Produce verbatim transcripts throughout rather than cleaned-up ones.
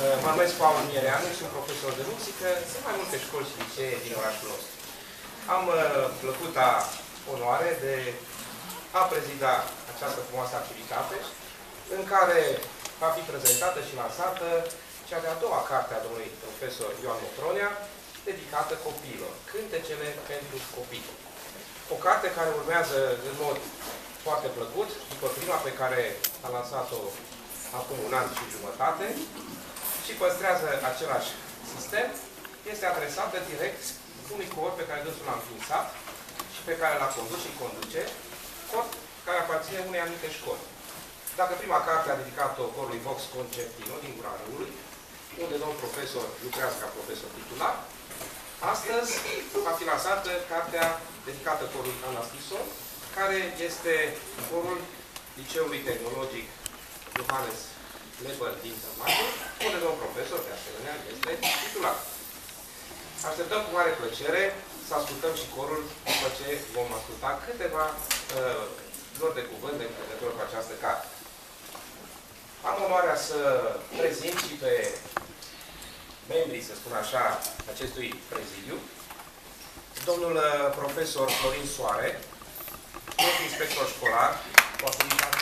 Mă numesc Paul Miereanu, sunt profesor de muzică, sunt mai multe școli și licee din orașul nostru. Am plăcuta onoare de a prezida această frumoasă activitate, în care va fi prezentată și lansată cea de-a doua carte a domnului profesor Ioan Motronea, dedicată copiilor, Cântecele pentru copii. O carte care urmează în mod foarte plăcut, după prima pe care a lansat-o acum un an și jumătate, și păstrează același sistem, este adresată direct unui cor pe care dânsul l-a înființat și pe care l-a condus și conduce, cor care aparține unei anumite școli. Dacă prima carte a dedicat-o corului Vox Concertino din Gura Râului, unde domnul profesor lucrează ca profesor titular, astăzi va fi lansată cartea dedicată corului Anastison, care este corul Liceului Tehnologic Johannes Leber din Tămagă, unde domnul profesor, de asemenea, este titular. Așteptăm cu mare plăcere să ascultăm și corul după ce vom asculta câteva uh, lor de cuvânt de legătură cu această carte. Am onoarea să prezint și pe membrii, să spun așa, acestui prezidiu, domnul profesor Florin Soare, fost inspector școlar, cu activitate.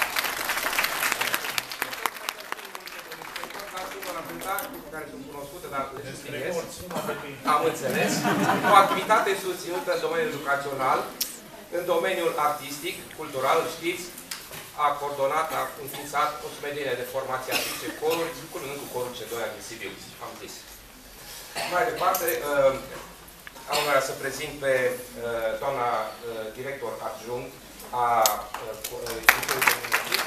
Care sunt cunoscute, dar le descriez. Am înțeles. O activitate susținută în domeniul educațional, în domeniul artistic, cultural, știți, a coordonat, a înființat o sumedenie de formații artistice, coruri, culminând cu corul C doi din Sibiu, am zis. Mai departe, uh, am onoarea să prezint pe uh, doamna uh, director adjunct a Institutului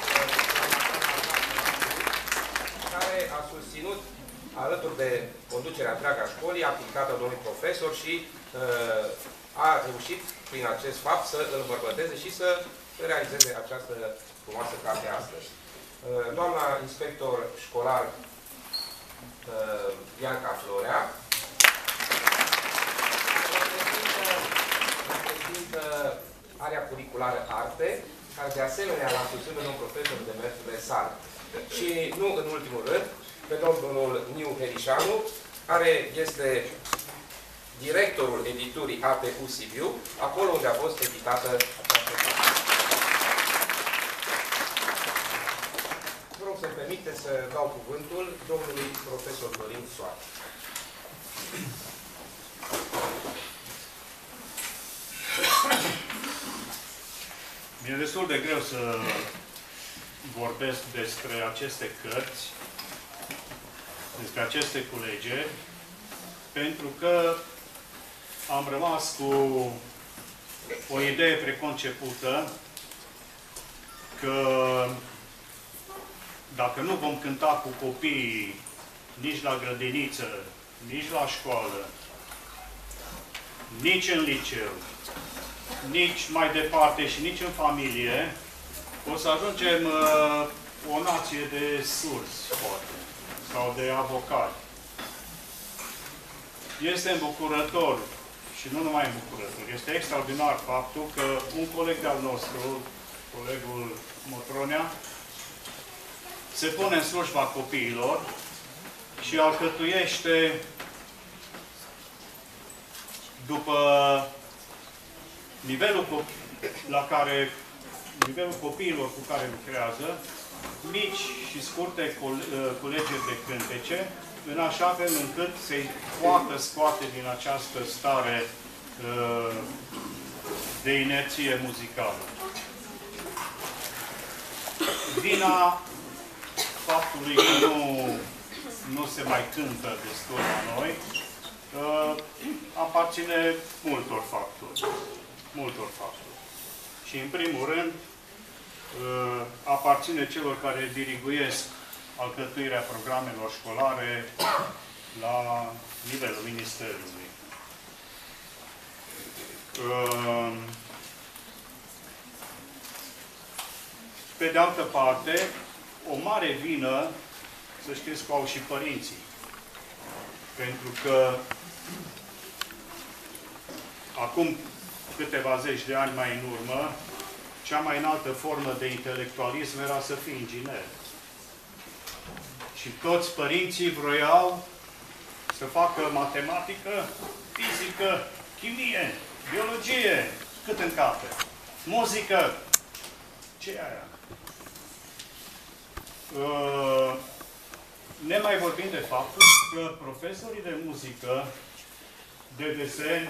care a susținut, alături de conducerea întreaga școlii, activitatea domnului profesor și uh, a reușit, prin acest fapt, să îl îmbărbăteze și să realizeze această frumoasă carte astăzi. Uh, doamna inspector școlar uh, Bianca Florea reprezintă area curriculară Arte, care de asemenea l-a susținut domnul profesor de mersurile sale. Și nu în ultimul rând, pe domnul Niu Herișanu, care este directorul editurii A T U Sibiu, acolo unde a fost editată această carte. Vă rog să-mi permite să dau cuvântul domnului profesor Florin Soare. Mi-e destul de greu să vorbesc despre aceste cărți, despre aceste culegeri, pentru că am rămas cu o idee preconcepută că dacă nu vom cânta cu copiii nici la grădiniță, nici la școală, nici în liceu, nici mai departe și nici în familie, o să ajungem uh, o nație de surzi, poate, sau de avocați. Este îmbucurător, și nu numai îmbucurător, este extraordinar faptul că un coleg al nostru, colegul Motronea, se pune în slujba copiilor și alcătuiește după nivelul la care nivelul copiilor cu care lucrează, mici și scurte culegeri de cântece, în așa fel încât să-i poată scoate din această stare uh, de inerție muzicală. Vina faptului că nu, nu se mai cântă destul la noi, uh, aparține multor factori. Multor factori. Și, în primul rând, aparține celor care diriguiesc alcătuirea programelor școlare la nivelul Ministerului. Pe de altă parte, o mare vină, să știți că au și părinții. Pentru că acum câteva zeci de ani mai în urmă, cea mai înaltă formă de intelectualism era să fii inginer. Și Și toți părinții vroiau să facă matematică, fizică, chimie, biologie, cât în cape. Muzică. Ce e aia? Uh, ne mai vorbim de faptul că profesorii de muzică, de desen,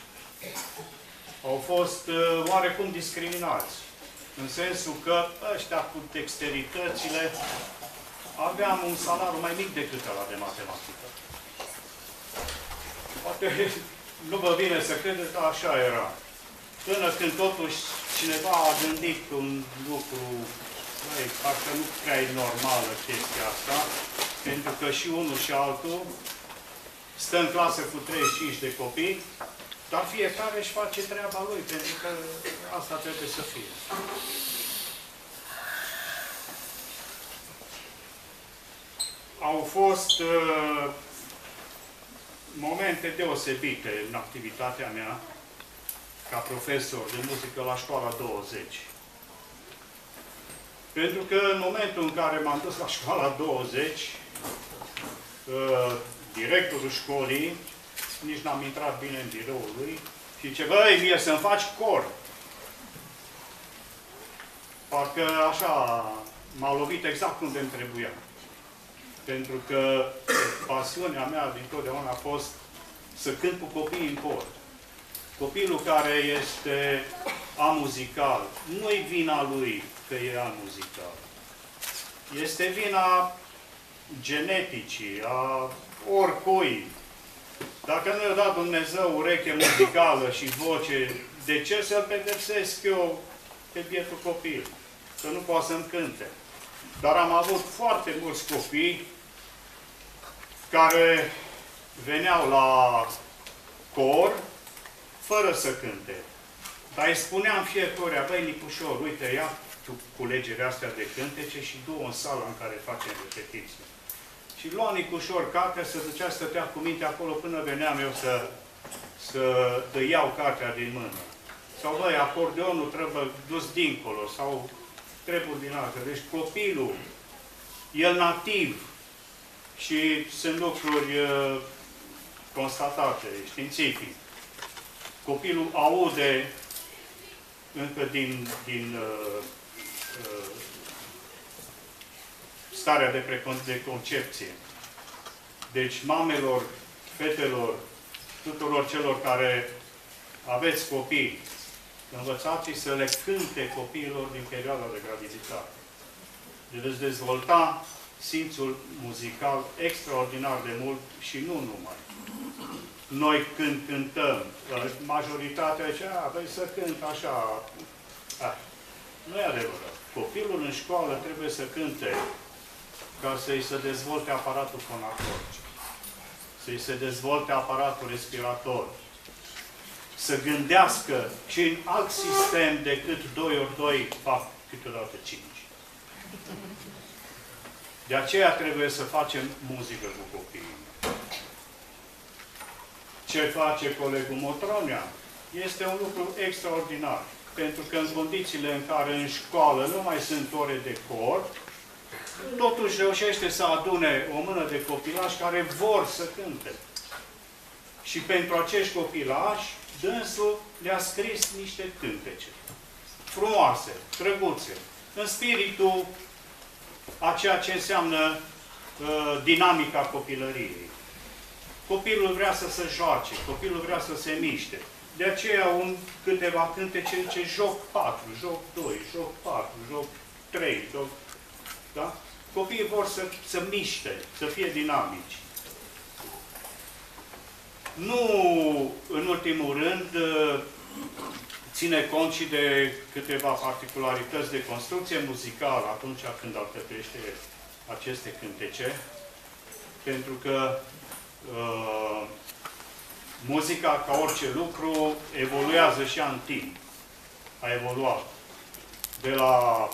au fost uh, oarecum discriminați. În sensul că ăștia cu dexteritățile aveam un salariu mai mic decât ăla de matematică. Poate nu vă vine să credeți, dar așa era. Până când totuși cineva a gândit un lucru, băi, parcă nu prea e normală chestia asta, pentru că și unul și altul stă în clasă cu treizeci și cinci de copii, dar fiecare își face treaba lui, pentru că asta trebuie să fie. Au fost uh, momente deosebite în activitatea mea ca profesor de muzică la școala douăzeci. Pentru că în momentul în care m-am dus la școala douăzeci, uh, directorul școlii, nici n-am intrat bine în biroul lui, și zice, băi, mie să-mi faci cor. Parcă așa m-a lovit exact unde îmi trebuia. Pentru că pasiunea mea dintotdeauna a fost să cânt cu copiii în cor. Copilul care este amuzical, nu-i vina lui că e amuzical. Este vina geneticii, a oricui. Dacă nu i-a dat Dumnezeu ureche muzicală și voce, de ce să-l pedepsesc eu pe bietul copil? Că nu poate să-mi cânte. Dar am avut foarte mulți copii care veneau la cor fără să cânte. Dar îi spuneam fiecare, băi, Nicușor, uite, ia tu culegerea astea de cântece și du-o în sala în care facem repetiții. Și lua Nicușor cartea, să zicea, stătea cu minte acolo până veneam eu să, să îi iau cartea din mână. Sau, băi, acordeonul trebuie dus dincolo, sau treburi din altă. Deci copilul, el nativ, și sunt lucruri uh, constatate, științific. Copilul aude încă din, din uh, uh, starea de, precon- de concepție. Deci, mamelor, fetelor, tuturor celor care aveți copii, învățați să le cânte copiilor din perioada de graviditate. De veți dezvolta simțul muzical extraordinar de mult și nu numai. Noi când cântăm, majoritatea zice, a, vrei să cânt așa. A, nu e adevărat. Copilul în școală trebuie să cânte ca să-i se dezvolte aparatul fonator, să-i se dezvolte aparatul respirator, să gândească și în alt sistem decât doi ori doi fac câteodată cinci. De aceea trebuie să facem muzică cu copiii. Ce face colegul Motronea este un lucru extraordinar. Pentru că în condițiile în care în școală nu mai sunt ore de cor, totuși reușește să adune o mână de copilași care vor să cânte. Și pentru acești copilași, dânsul le-a scris niște cântece. Frumoase, drăguțe, în spiritul a ceea ce înseamnă uh, dinamica copilăriei. Copilul vrea să se joace, copilul vrea să se miște. De aceea un câteva cântece ce joc patru, joc doi, joc patru, joc trei, joc... Da? Copiii vor să se miște, să fie dinamici. Nu, în ultimul rând, ține cont și de câteva particularități de construcție muzicală atunci când alcătuiește aceste cântece, pentru că uh, muzica, ca orice lucru, evoluează și în timp. A evoluat. De la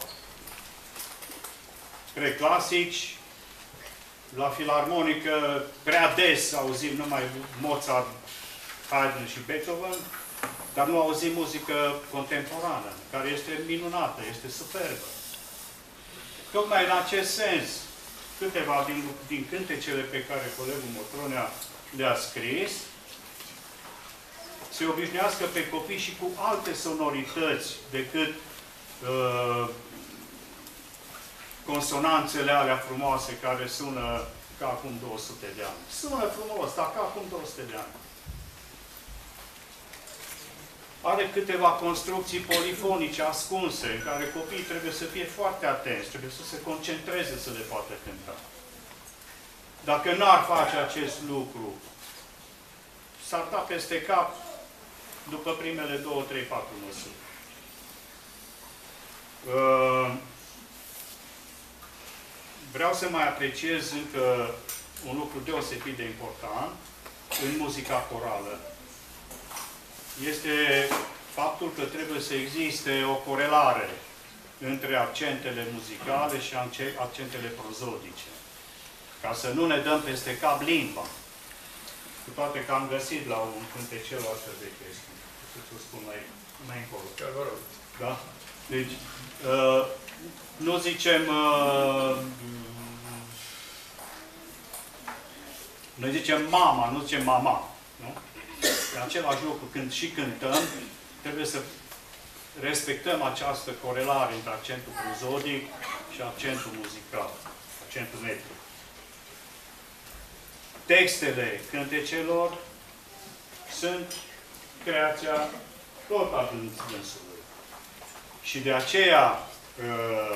preclasici, la filarmonică, prea des auzim numai Mozart, Haydn și Beethoven, dar nu auzim muzică contemporană, care este minunată, este superbă. Tocmai în acest sens, câteva din, din cântecele pe care colegul Motronea le-a scris, se obișnuiască pe copii și cu alte sonorități decât uh, consonanțele alea frumoase care sună ca acum două sute de ani. Sună frumos, dar ca acum două sute de ani. Are câteva construcții polifonice ascunse, în care copiii trebuie să fie foarte atenți, trebuie să se concentreze să le poată cânta. Dacă n-ar face acest lucru, s-ar da peste cap după primele două, trei, patru măsuri. Vreau să mai apreciez încă un lucru deosebit de important în muzica corală. Este faptul că trebuie să existe o corelare între accentele muzicale și accentele prozodice. Ca să nu ne dăm peste cap limba. Cu toate că am găsit la un cântecel astfel de chestii. Să-ți o spun mai, mai încolo. Da? Deci, uh, nu zicem... Uh, noi zicem mama, nu zicem mama. Nu? E același lucru. Când și cântăm, trebuie să respectăm această corelare între accentul prozodic și accentul muzical, accentul metric. Textele cântecelor sunt creația tot a dânsului. Și de aceea uh,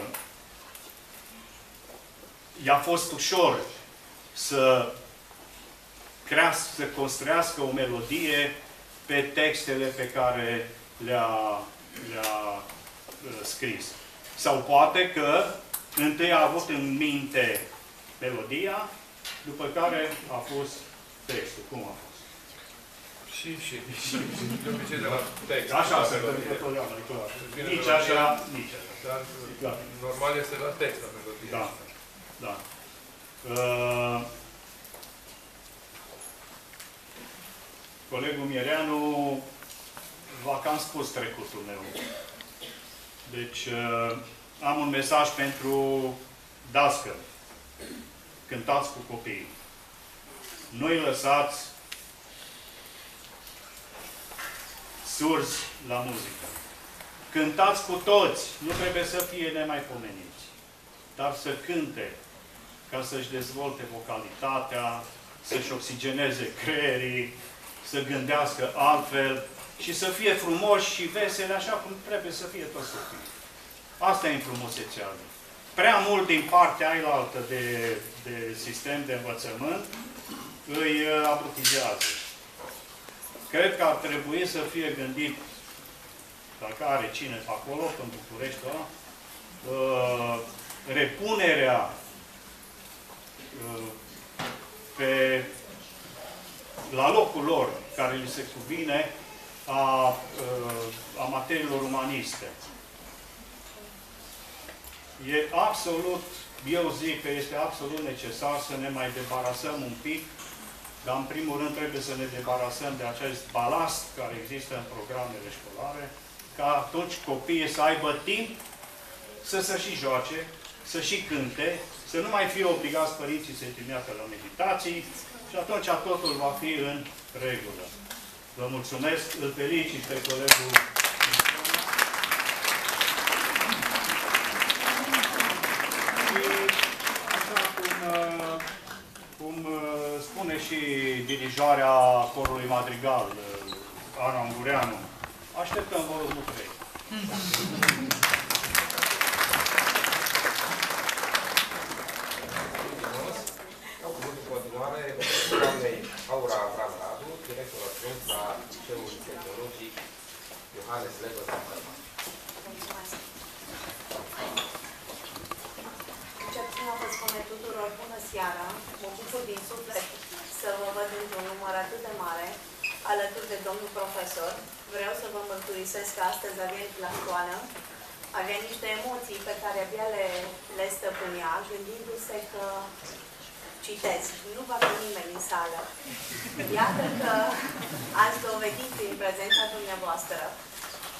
i-a fost ușor să crească, să construiască o melodie pe textele pe care le-a le-a uh, scris. Sau poate că întâi a avut în minte melodia, după care a pus textul. Cum a fost? Și, și, și, de obicei de la text. Așa se întâmplă totdeauna. Nici așa, nici așa. Dar da. Normal este la text, la melodie. Da. Da. Uh, colegul Miereanu v-a cam spus trecutul meu. Deci, uh, am un mesaj pentru dascăl. Cântați cu copiii. Nu-i lăsați surzi la muzică. Cântați cu toți. Nu trebuie să fie nemaipomeniți. Dar să cânte ca să-și dezvolte vocalitatea, să-și oxigeneze creierii, să gândească altfel și să fie frumoși și veseli așa cum trebuie să fie toți copiii. Asta e frumusețea lui. Prea mult din partea ailaltă de, de sistem de învățământ îi abrutizează. Cred că ar trebui să fie gândit, dacă are cine pe acolo, în București, uh, repunerea uh, pe, la locul lor, care li se cuvine, a, uh, a materiilor umaniste. E absolut, eu zic că este absolut necesar să ne mai debarasăm un pic, dar în primul rând trebuie să ne debarasăm de acest balast care există în programele școlare, ca atunci copiii să aibă timp să se și joace, să și cânte, să nu mai fie obligați părinții să-i trimită la meditații și atunci totul va fi în regulă. Vă mulțumesc, îl felicit pe colegul. Cum spune și dirijoarea corului madrigal, Ana Ungureanu, așteptăm volumul trei. Au cuvântul continuare doamnei Aura Avram Radu, director adjunct la Liceul Tehnologic Iohannes Lebăr. Încep prin a vă spune tuturor bună seara. Mă bucur din suflet să vă văd într-un număr atât de mare, alături de domnul profesor. Vreau să vă mărturisesc că astăzi a venit la școală, avea niște emoții pe care abia le, le stăpânea, gândindu-se că citesc, nu va fi nimeni în sală. Iată că ați dovedit prin prezența dumneavoastră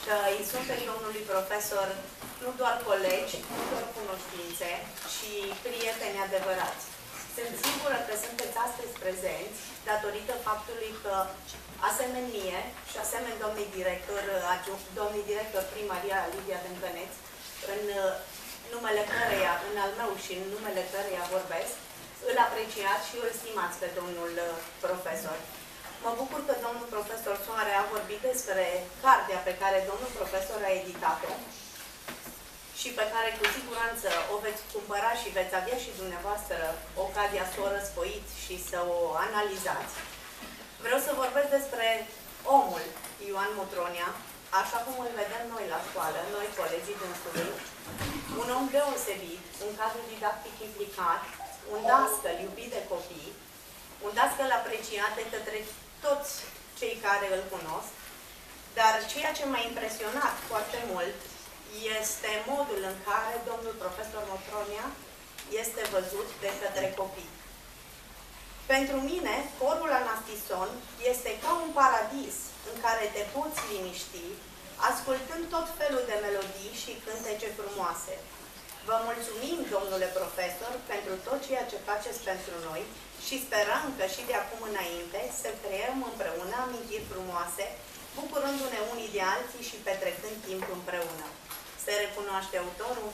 că îi sunt pe domnului profesor nu doar colegi, nu doar cunoștințe, ci prieteni adevărați. Sunt sigură că sunteți astăzi prezenți datorită faptului că asemeni mie și asemeni domnului director, domnului director primaria Lidia Dâncăneț, în numele căreia, în al meu și în numele căreia vorbesc, îl apreciați și îl stimați pe domnul profesor. Mă bucur că domnul profesor Soare a vorbit despre cartea pe care domnul profesor a editat-o și pe care cu siguranță o veți cumpăra și veți avea și dumneavoastră ocazia să o răsfoiți și să o analizați. Vreau să vorbesc despre omul Ioan Motronia, așa cum îl vedem noi la școală, noi colegii dânsului. Un om deosebit, un cadru didactic implicat, un dascăl iubit de copii, un dascăl apreciat de către toți cei care îl cunosc, dar ceea ce m-a impresionat foarte mult este modul în care domnul profesor Motronia este văzut de către copii. Pentru mine, corul Anastison este ca un paradis în care te poți liniști, ascultând tot felul de melodii și cântece frumoase. Vă mulțumim, domnule profesor, pentru tot ceea ce faceți pentru noi și sperăm că și de acum înainte să creăm împreună amintiri frumoase, bucurându-ne unii de alții și petrecând timp împreună. Se recunoaște autorul?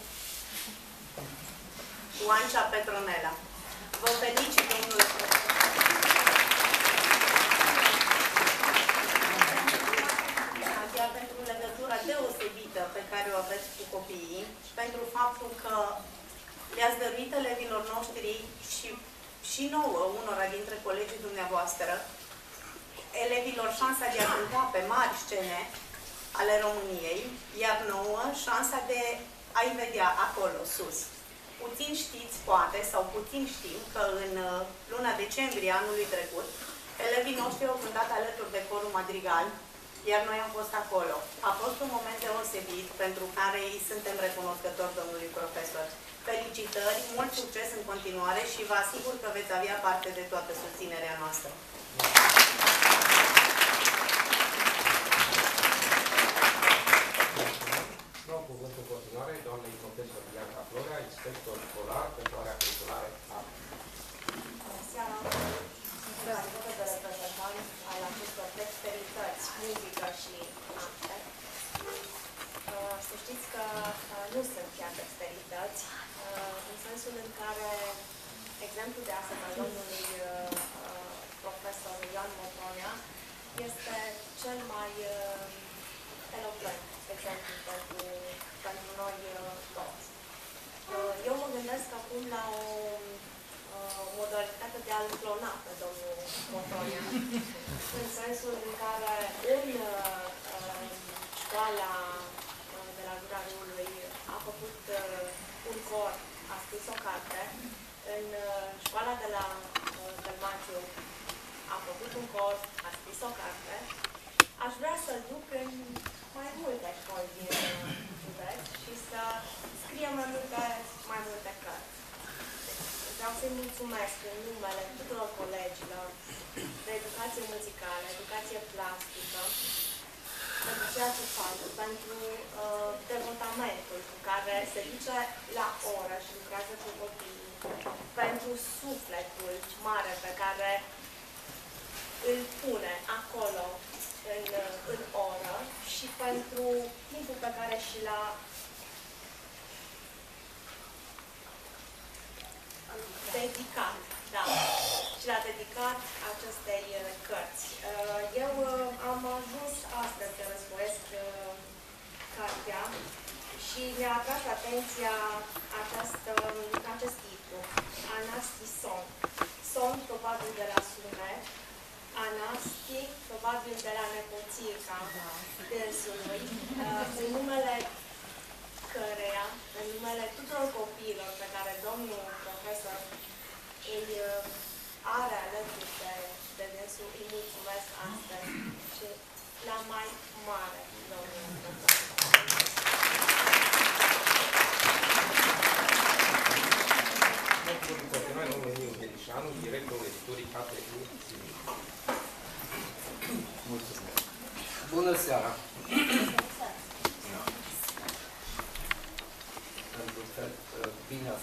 Oancea Petronela. Vă felicit, domnule profesor. Pentru legătura deosebită pe care o aveți cu copiii, pentru faptul că le-ați dăruit elevilor noștri și, și nouă, unora dintre colegii dumneavoastră, elevilor șansa de a cânta pe mari scene ale României, iar nouă șansa de a-i vedea acolo, sus. Puțin știți, poate, sau puțin știm, că în luna decembrie anului trecut, elevii noștri au cântat alături de corul madrigal, iar noi am fost acolo. A fost un moment deosebit pentru care îi suntem recunoscători domnului profesor. Felicitări, mult succes în continuare și vă asigur că veți avea parte de toată susținerea noastră. Dau cuvântul în continuare doamnei profesor Bianca Florea, inspector școlar pentru area curriculare A. Bună seara! Sunt de reprezentant al acestor dexterități, muzică și arte. Să știți că nu sunt chiar dexterități, în sensul în care exemplul de astăzi al domnului profesor Ioan Motronia este cel mai elocvent exemplu pentru, pentru noi toți. Eu mă gândesc acum la o modalitate de a-l clona pe domnul Motronia, în sensul în care în școala de la Gura Râului a făcut un cor, a scris o carte, în școala de la Tălmaciu a făcut un cor, a scris o carte. Aș vrea să-l duc în mai multe școli din județ și să scrie mai multe, mai multe cărți. Vreau să-i mulțumesc în numele tuturor colegilor de educație muzicală, educație plastică, pentru ceea ce fac, pentru uh, devotamentul cu care se duce la oră și lucrează cu copiii, pentru sufletul mare pe care îl pune acolo în, în oră și pentru timpul pe care și l-a dedicat, da, și l-a dedicat acestei cărți. Eu am ajuns astăzi să răsfoiesc cartea și mi-a atras atenția această, acest titlu, Anastison. Son, probabil de la sunet, Anasti, probabil de la nepoțica dânsului, în numele căreia, în numele tuturor copiilor pe care domnul profesor îi are alături de, de dânsul, îi mulțumesc astăzi și la mai mare, domnul profesor. În continuare, domnul Emiu Belișanu, directorul editurii K T U Simiu. Mulțumesc. Bună seara!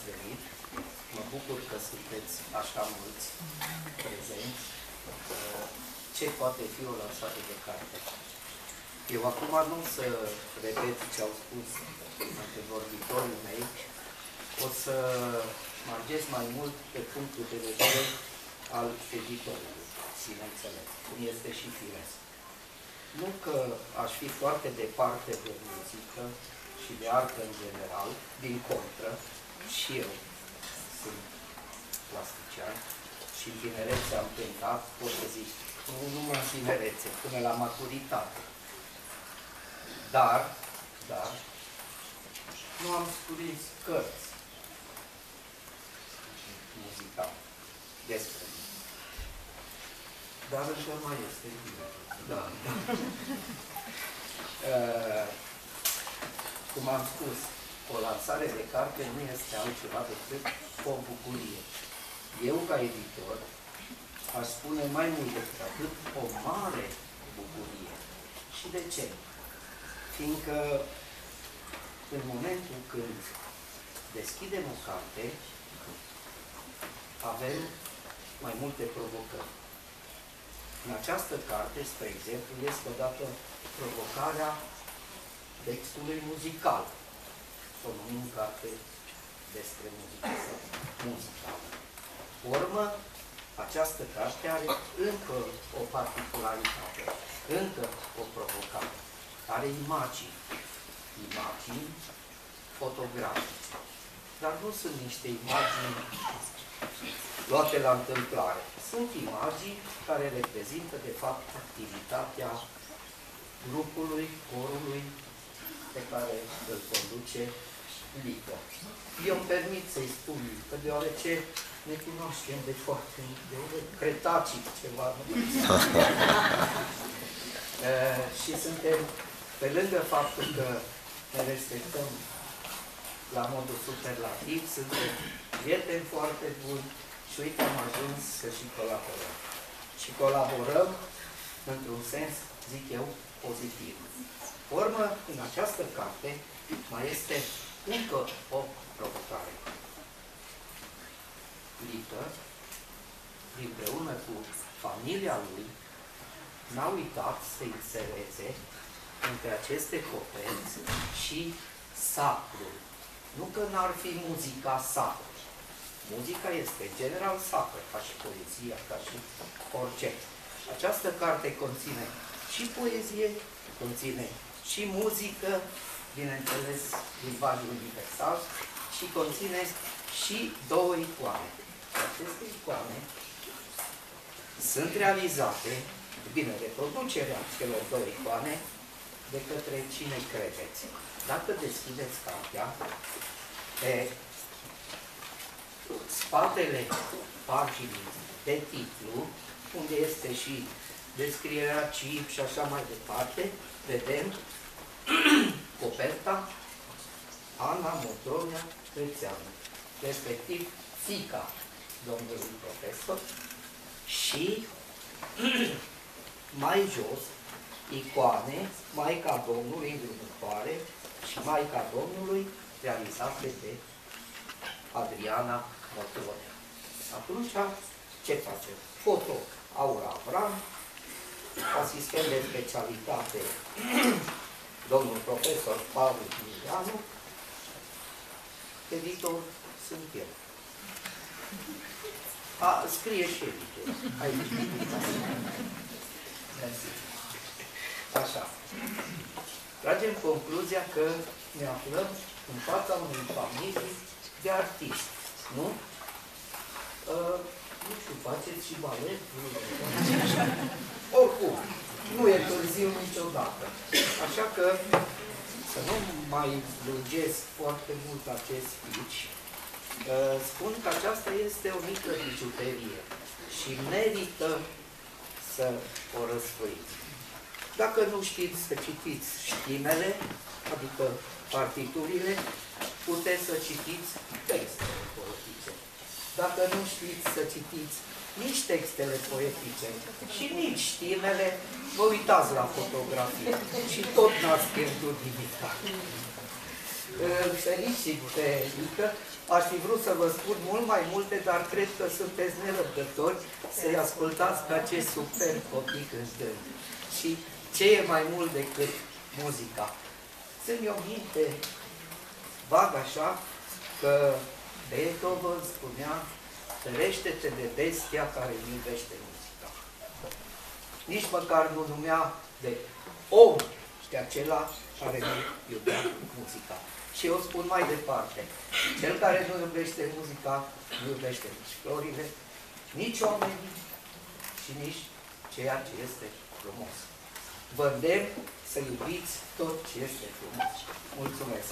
venit. Mă bucur că sunteți așa mulți prezenți. Ce poate fi o lansare de carte? Eu acum nu o să repet ce au spus antevorbitorii mei, o să margez mai mult pe punctul de vedere al editorului, sine înțeles, cum este și firesc. Nu că aș fi foarte departe de muzică și de artă în general, din contră, și eu sunt plastician și în tinerețe am tentat, pot să zic, nu numai în tinerețe, până la maturitate. Dar, dar, nu am scris cărți muzicale despre mine. Dar încă mai este bine. Da. uh, cum am spus, o lansare de carte nu este altceva decât o bucurie. Eu, ca editor, aș spune mai mult decât atât, o mare bucurie. Și de ce? Fiindcă în momentul când deschidem o carte, avem mai multe provocări. În această carte, spre exemplu, este odată provocarea textului muzical. O numim carte despre muzică sau muzicală. Urmă, această carte are încă o particularitate, încă o provocare. Are imagini, imagini fotografice. Dar nu sunt niște imagini luate la întâmplare. Sunt imagini care reprezintă, de fapt, activitatea grupului, corului pe care îl conduce Lică. Eu îmi permit să-i spun Lică, deoarece ne cunoaștem de foarte de cretacic ceva. uh, și suntem, pe lângă faptul că ne respectăm la modul superlativ, suntem prieteni foarte buni și uite am ajuns să și colaborăm. Și colaborăm într-un sens, zic eu, pozitiv. Urmă, în această carte mai este încă o provocare. Lică, împreună cu familia lui, n-a uitat să insereze între aceste coperți și sacrul. Nu că n-ar fi muzica sacră. Muzica este în general sacră, ca și poezia, ca și orice. Această carte conține și poezie, conține și muzică, bineînțeles, limbaj universal, și conține și două icoane. Aceste icoane sunt realizate, bine, reproducerea celor două icoane, de către cine credeți. Dacă deschideți cartea, pe spatele paginii de titlu, unde este și descrierea chip și așa mai departe, vedem coperta Ana Motonia Crețeanu, respectiv fiica domnului profesor, și mai jos icoane Maica Domnului îngrumătoare și Maica Domnului realizate de Adriana Motonia. Atunci, ce facem? Foto Aura Avram, asistent de specialitate domnul profesor Paul Milianu, editor sunt eu. A, scrie și editor. Aici. Așa. Tragem concluzia că ne aflăm în fața unei familii de artiști, nu? Uh, nu știu, faceți și balet? Oricum, nu e târziu niciodată. Așa că să nu mai lungesc foarte mult acest speech, uh, spun că aceasta este o mică bijuterie și merită să o răsfăiți. Dacă nu știți să citiți știmele, adică partiturile, puteți să citiți textele poetice. Dacă nu știți să citiți nici textele poetice și nici știmele, vă uitați la fotografie și tot n-ați pierdut nimic. îl felicit pe Nică. Aș fi vrut să vă spun mult mai multe, dar cred că sunteți nerăbdători să-i ascultați pe acest super copii cântând. Și ce e mai mult decât muzica? Țin-mi o minte vag așa că Beethoven spunea: ferește-te de bestia care nu iubește muzica. Nici măcar nu numea de om de acela care nu iubea muzica. Și eu spun mai departe, cel care nu iubește muzica, nu iubește nici florile, nici oamenii și nici ceea ce este frumos. Vă îndemn să iubiți tot ce este frumos. Mulțumesc!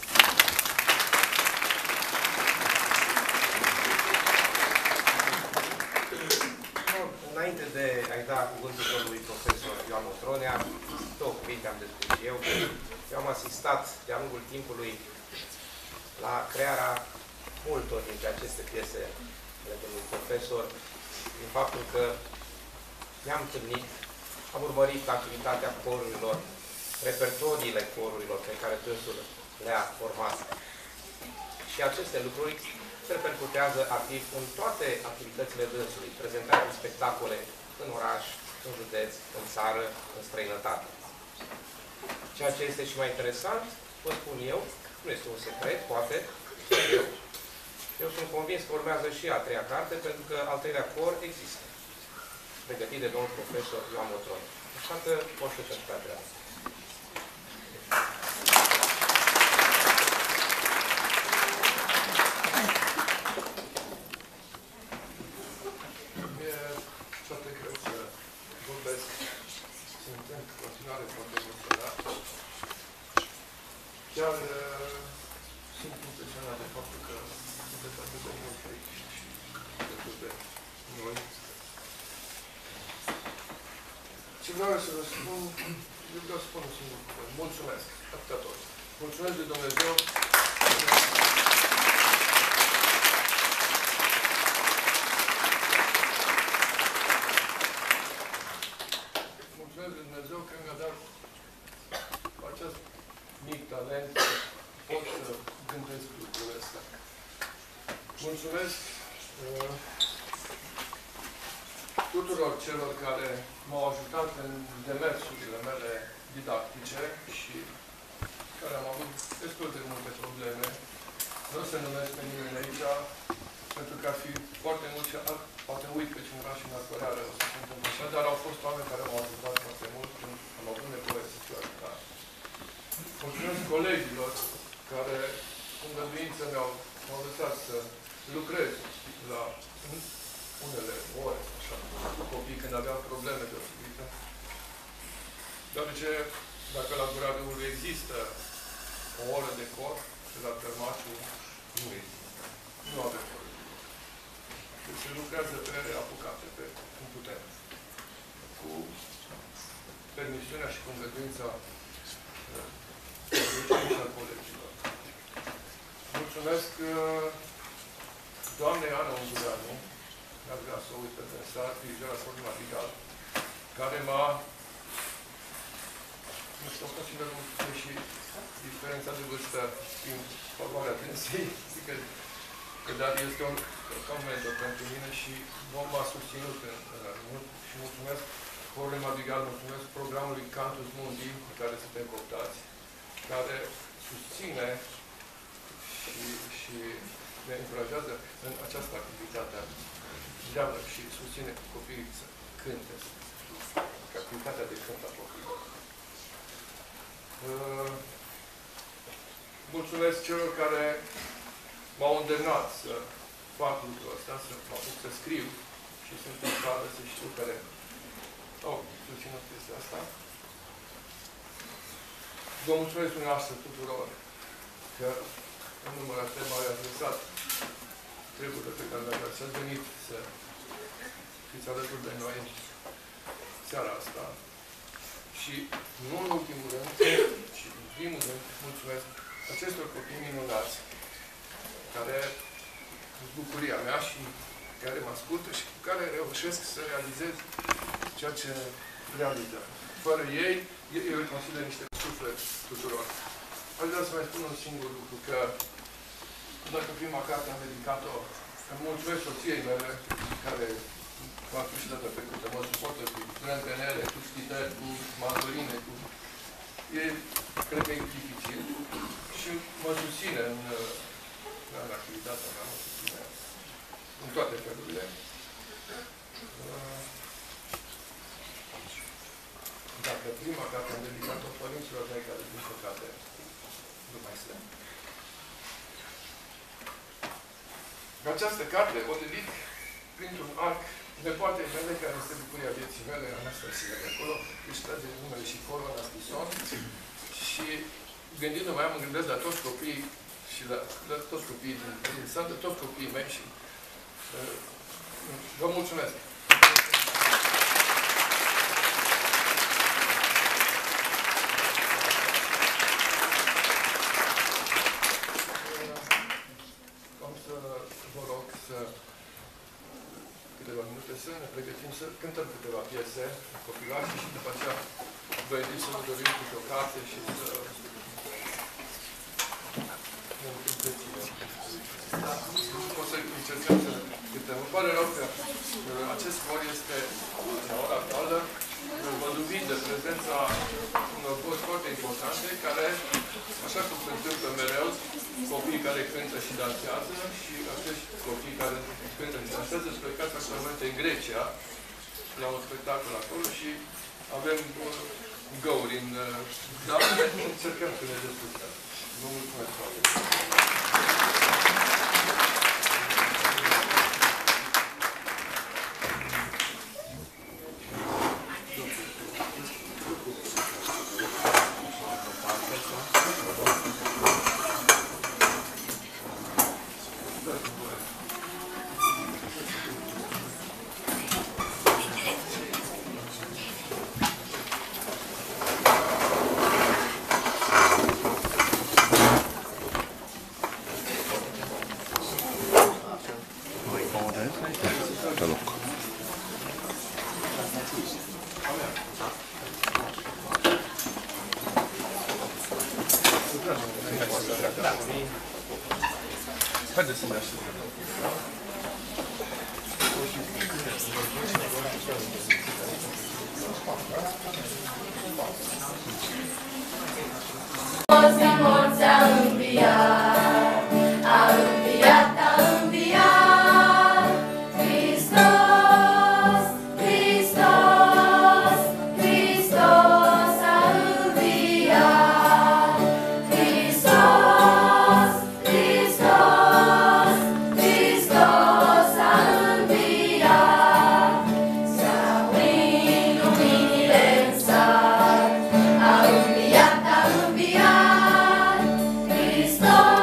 Înainte de a-i da cuvântul domnului profesor Ioan Otronea, două cuvinte am de spus și eu. Eu am asistat de-a lungul timpului la crearea multor dintre aceste piese ale domnului profesor, din faptul că ne-am întâlnit, am urmărit activitatea corurilor, repertoriile corurilor pe care dânsul le-a format. Și aceste lucruri se repercutează activ în toate activitățile dânsului, prezentarea de spectacole în oraș, în județ, în țară, în străinătate. Ceea ce este și mai interesant, vă spun eu, nu este un secret, poate, eu. Eu sunt convins că urmează și a treia carte, pentru că al treilea cor există, pregătit de domnul profesor Ioan Otron. Așa că o să te pe treabă. Chiar uh, sunt impresionat de faptul că sunteți atât de mult aici și atât de noi. Ce vreau să vă spun, eu vreau să spun un singur cuvânt. Mulțumesc, atâta tot. Mulțumesc de Dumnezeu. Mulțumesc de Dumnezeu că mi-a dat acest mic talent, pot să gândesc lucrurile astea. Mulțumesc uh, tuturor celor care m-au ajutat în demersurile mele didactice și care am avut destul de multe probleme. Nu o să numesc pe nimeni aici, pentru că ar fi foarte mult și ar, poate uit pe cineva și mi-ar părea rău să se întâmple așa, dar au fost oameni care m-au ajutat foarte mult când am avut nevoie să fiu ajutat. Mulțumesc colegilor care, cu îngăduință, mi-au lăsat să lucrez la unele ore, așa, cu copii când aveau probleme deosebite. Deoarece, dacă la Gura Râului există o oră de cor, la Tărmașu nu există. Nu avem ore. Deci se lucrează pe apucate, pe cum putem. Cu permisiunea și cu îngăduința și al colegilor. Mulțumesc doamnei Ana Ungureanu, n-aș vrea să o uit pe dânsa, dirijora Sorina Vigal, care m-a, nu știu, consider și diferența de vârstă în favoarea dânsei, zic că, că dar este un, ca un mentor pentru mine și m-a susținut în, în mult și mulțumesc Sorina Vigal, mulțumesc programului Cantus Mundi, în care suntem cooptați, care susține și, și ne încurajează în această activitate. Îndeamnă și susține copiii să cânte, activitatea de cânt a copiilor. Uh, mulțumesc celor care m-au îndemnat să fac lucrul ăsta, să mă apuc să scriu și sunt în stare să știu care au susținut chestia asta. Vă mulțumesc dumneavoastră tuturor că în numărate m-au adresat treburile pe care le-am adresat. Ați venit să fiți alături de noi seara asta. Și nu în ultimul rând, ci în primul rând, mulțumesc acestor copii minunați care sunt bucuria mea și care mă ascultă și cu care reușesc să realizez ceea ce realizăm. Fără ei, eu îi consider niște suflet tuturor. aș vrea să mai spun un singur lucru, că dacă prima carte am dedicat-o, îmi mulțumesc soției mele, care m-a spus data trecută, mă suportă cu trentenele, cu schitări, cu mandoline, cu... E, cred că e dificil și mă susține în, în activitatea mea, mă susține în toate felurile. Dacă prima carte am dedicat-o părinților mei care, din păcate, nu mai sunt. Această carte o dedic printr-un arc nepoatei mele, care este bucuria vieții mele, Anastasia, de acolo, își trage numele și formă la Stison. Și gândindu-mă, mă gândesc la toți copiii și la, la toți copiii din, din sat, de toți copiii mei și uh, vă mulțumesc! Să ne pregătim să cântăm câteva piese copilașe și după aceea vă invit să vă dorim câte o carte și să ne întâlnim. O să încercăm să cântăm. Îmi pare rău că acest cor este la ora actuală văduvit de prezența unor voci foarte importante care, așa cum se întâmplă mereu, copiii care cântă și dansează și acești copii care cântă și dansează sunt plecați actualmente în Grecia la un spectacol acolo și avem găuri în dar încercăm să ne descurcăm. Vă mulțumesc foarte mult! Haideți să ne așteptăm. Din morți a înviat, a înviat, a înviat, Hristos, Hristos, Hristos a înviat, Hristos, Hristos, Hristos a înviat, s-au aprins luminile în sat, a înviat, a înviat, Hristos.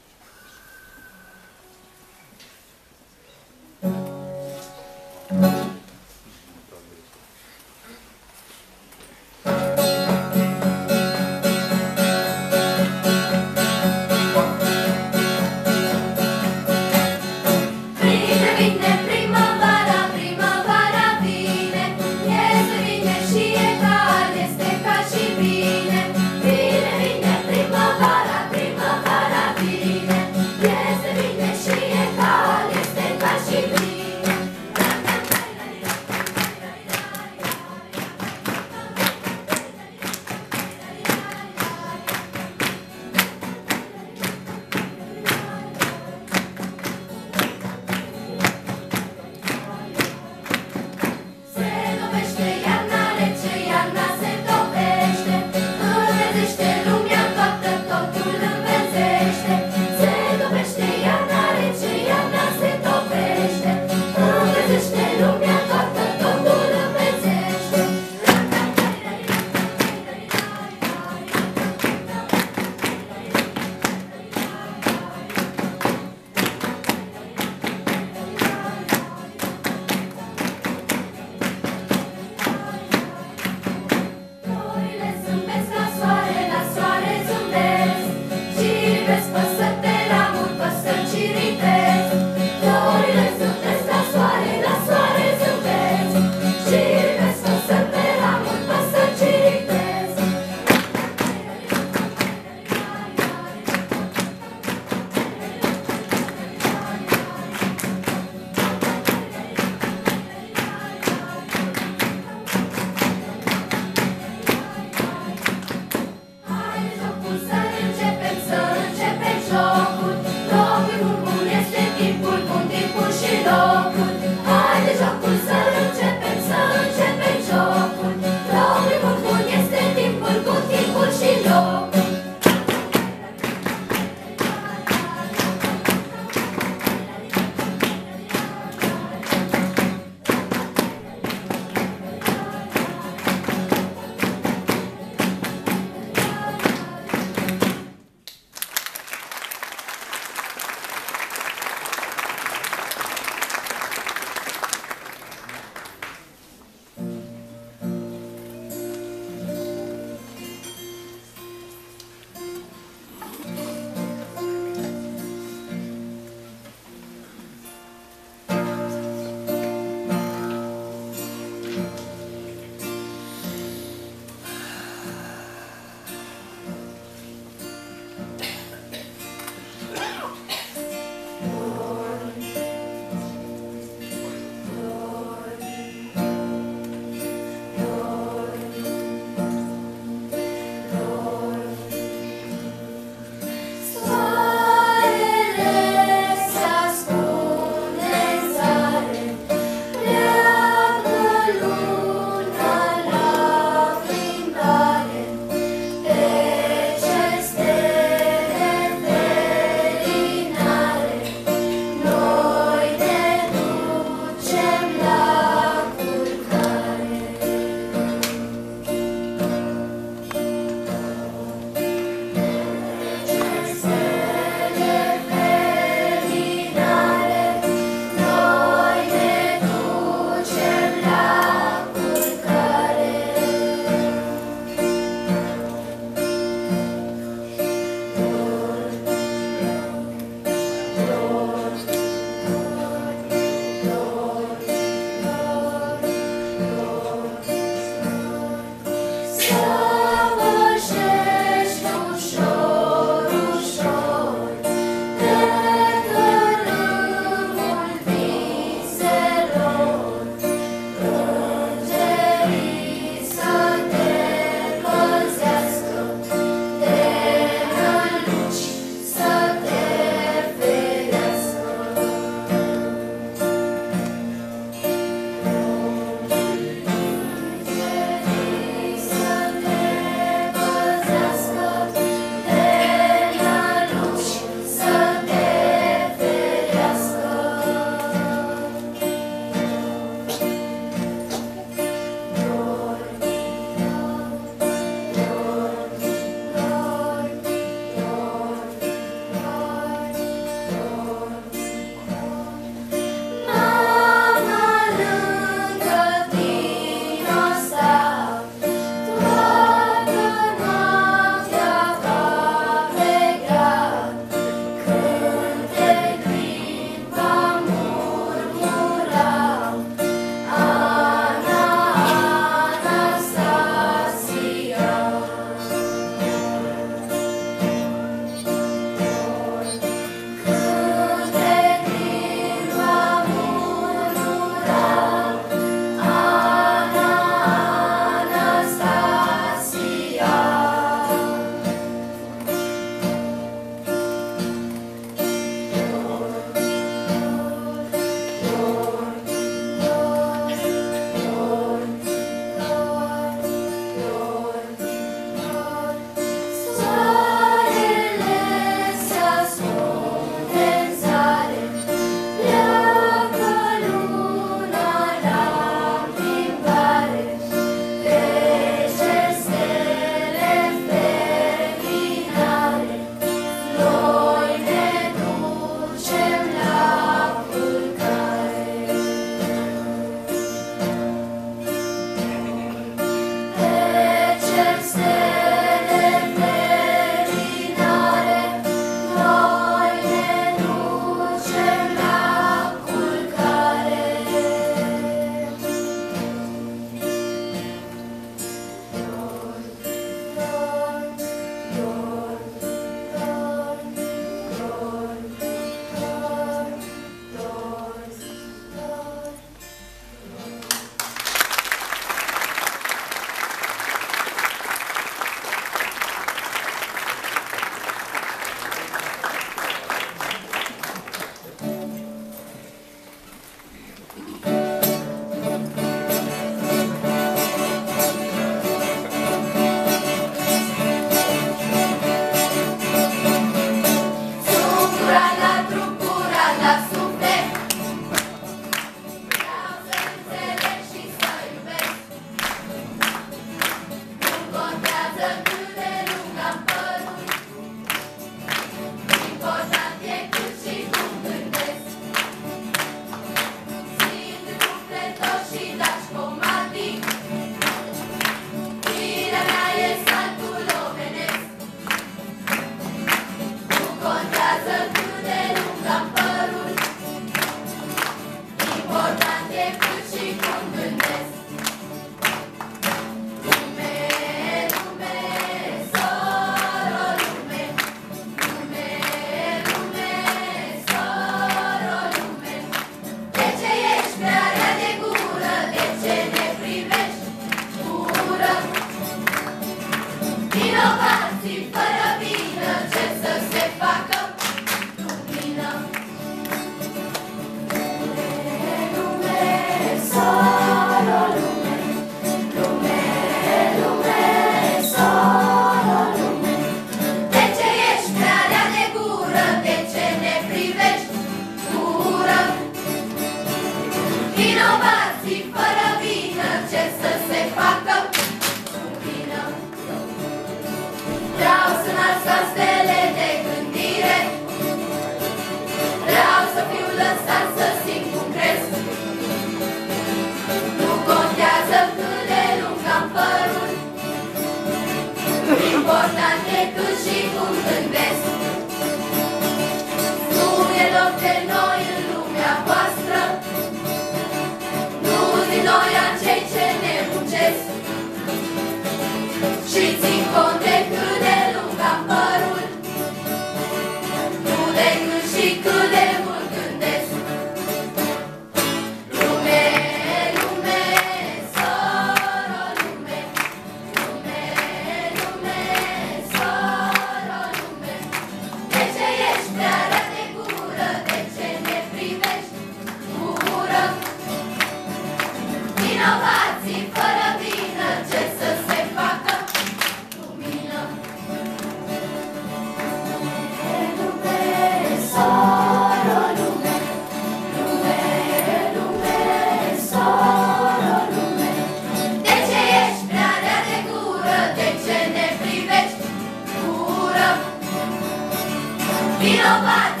vinovat!